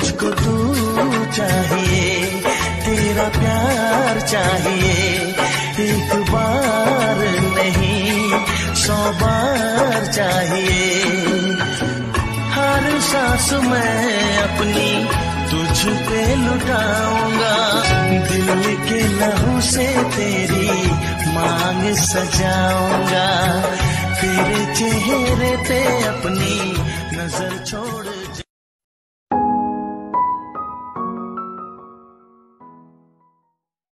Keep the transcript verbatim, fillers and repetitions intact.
मुझको तू चाहिए, तेरा प्यार चाहिए, एक बार नहीं सौ बार चाहिए। हर सांस मैं अपनी तुझ पे लुटाऊंगा, दिल के लहू से तेरी मांग सजाऊंगा, तेरे चेहरे पे अपनी नजर छोड़